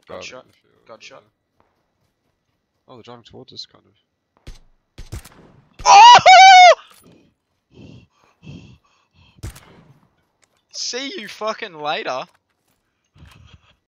bad shot. in the field. Got shot. Oh, they're driving towards us, kind of. Oh! See you fucking later.